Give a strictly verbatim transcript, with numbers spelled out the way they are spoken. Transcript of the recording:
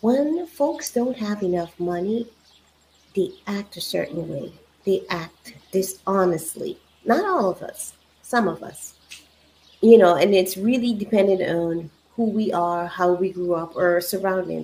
When folks don't have enough money, they act a certain way. They act dishonestly. Not all of us, some of us. You know, and it's really dependent on who we are, how we grew up, or surroundings.